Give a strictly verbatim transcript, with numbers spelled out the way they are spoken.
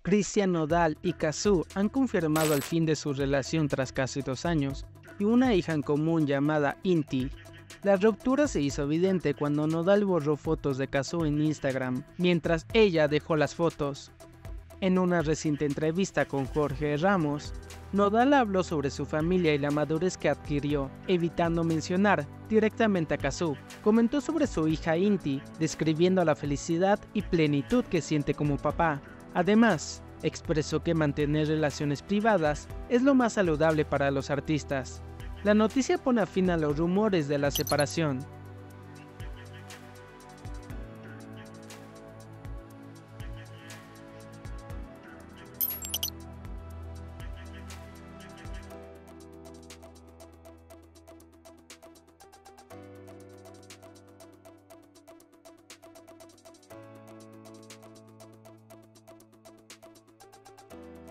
Christian Nodal y Cazzu han confirmado el fin de su relación tras casi dos años y una hija en común llamada Inti. La ruptura se hizo evidente cuando Nodal borró fotos de Cazzu en Instagram, mientras ella dejó las fotos. En una reciente entrevista con Jorge Ramos, Nodal habló sobre su familia y la madurez que adquirió, evitando mencionar directamente a Cazzu. Comentó sobre su hija Inti, describiendo la felicidad y plenitud que siente como papá. Además, expresó que mantener relaciones privadas es lo más saludable para los artistas. La noticia pone fin a los rumores de la separación,